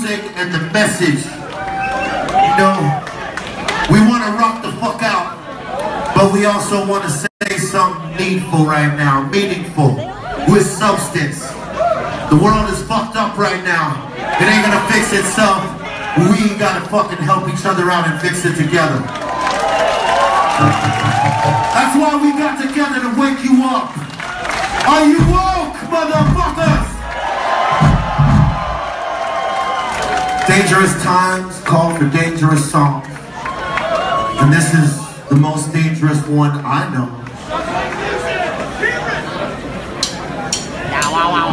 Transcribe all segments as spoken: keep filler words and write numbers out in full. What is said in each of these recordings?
music and the message. You know, we want to rock the fuck out, but we also want to say something needful right now, meaningful, with substance. The world is fucked up right now. It ain't gonna fix itself. We gotta fucking help each other out and fix it together. That's why we got together, to wake you up. Are you woke, motherfuckers? Dangerous times call for dangerous songs. And this is the most dangerous one I know. Wow, wow, wow.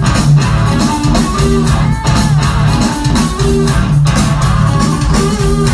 Ooh.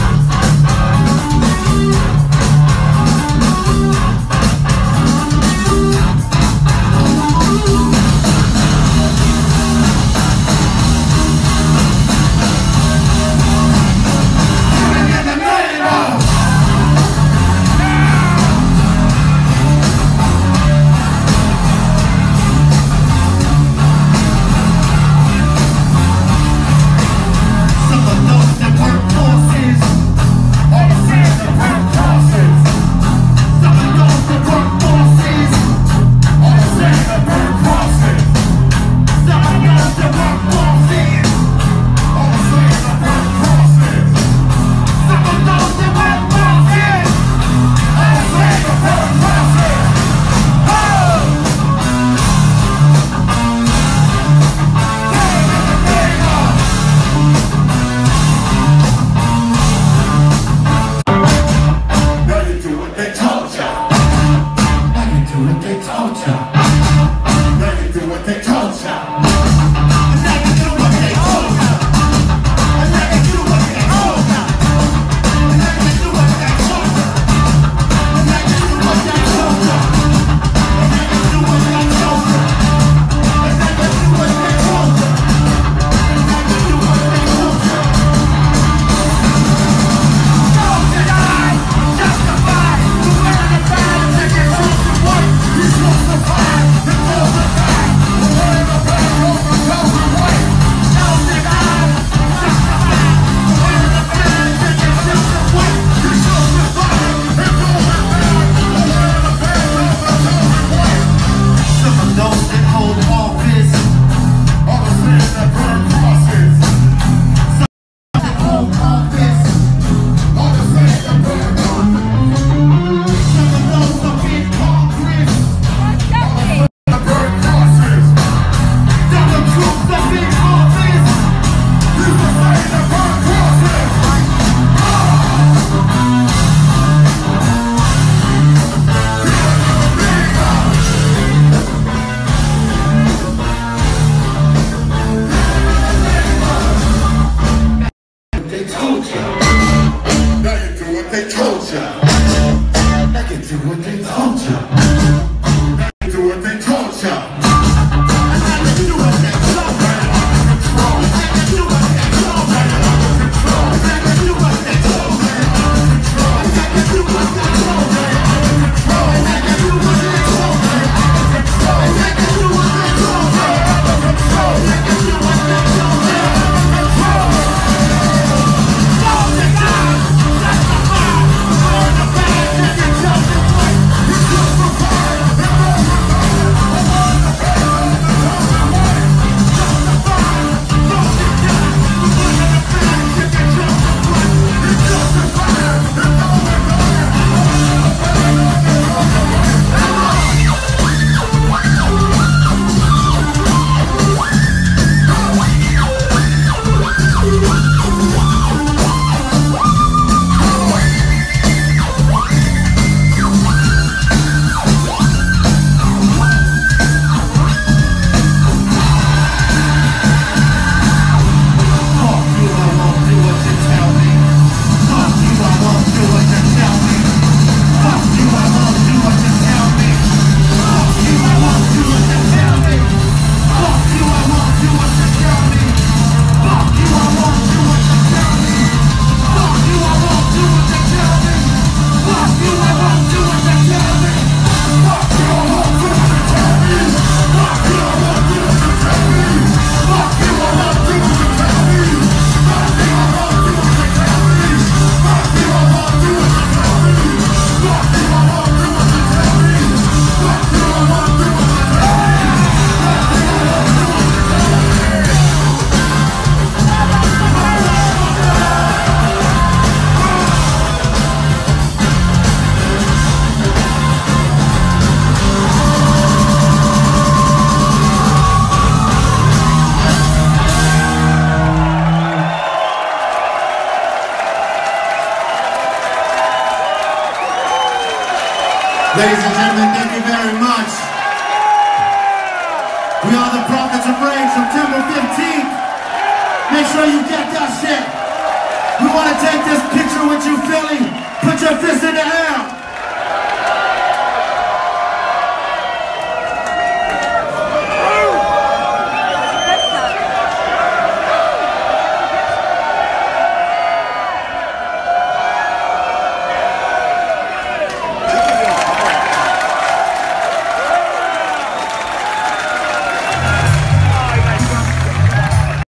Ladies and gentlemen, thank you very much. We are the Prophets of Rain, September fifteenth. Make sure you get that